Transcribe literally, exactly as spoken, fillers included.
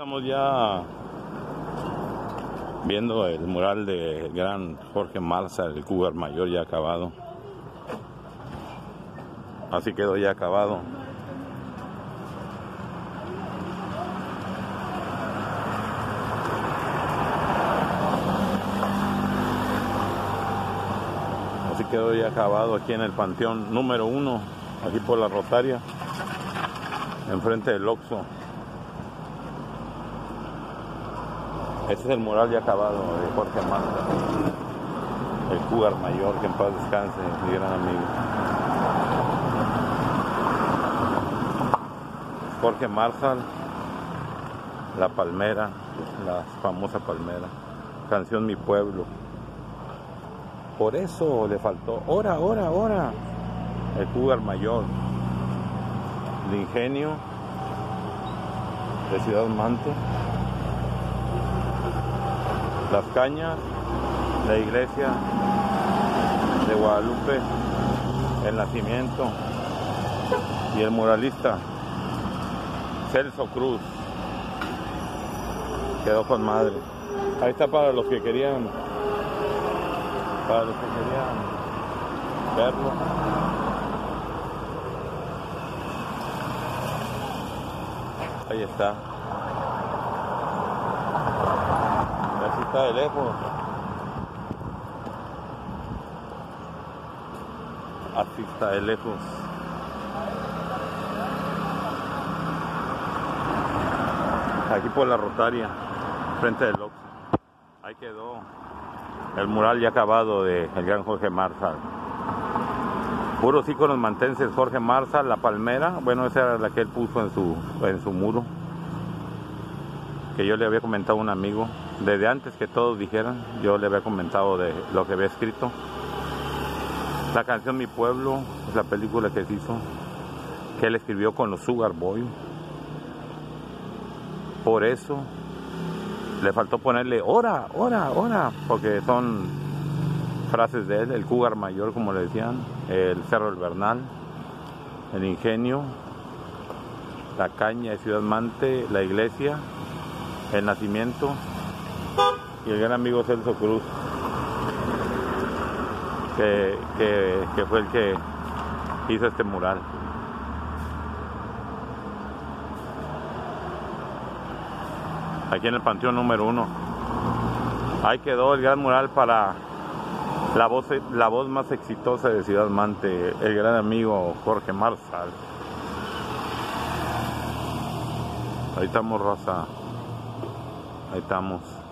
Estamos ya viendo el mural de gran Jorge Marsal, el Cougar Mayor, ya acabado. Así quedó ya acabado. Así quedó ya acabado aquí en el Panteón número uno, aquí por la Rosaria, enfrente del Oxxo. Este es el mural ya acabado de Jorge Marsal, el Cougar Mayor, que en paz descanse, mi gran amigo. Jorge Marsal, La Palmera, la famosa Palmera, canción Mi Pueblo. Por eso le faltó, ora, ora, ora, el Cougar Mayor, el ingenio de Ciudad Mante, Las Cañas, la iglesia de Guadalupe, el nacimiento, y el muralista Celso Cruz. Quedó con madre. Ahí está para los que querían, para los que querían verlo. Ahí está. Así está de lejos. Así está de lejos. Aquí por la Rosaria, frente del Oxxo. Ahí quedó el mural ya acabado de el gran Jorge Marsal. Puros íconos mantenses, Jorge Marsal, La Palmera. Bueno, esa era la que él puso en su, en su muro, que yo le había comentado a un amigo, desde antes que todos dijeran, yo le había comentado de lo que había escrito. La canción Mi Pueblo es la película que se hizo, que él escribió con los Sugar Boys. Por eso le faltó ponerle ora, ora, ora, porque son frases de él, el Cougar Mayor, como le decían, el Cerro del Bernal, el ingenio, la caña de Ciudad Mante, la iglesia, el nacimiento y el gran amigo Celso Cruz, que, que, que fue el que hizo este mural. Aquí en el Panteón número uno. Ahí quedó el gran mural para la voz, la voz más exitosa de Ciudad Mante, el gran amigo Jorge Marsal. Ahí estamos, raza. Ahí estamos.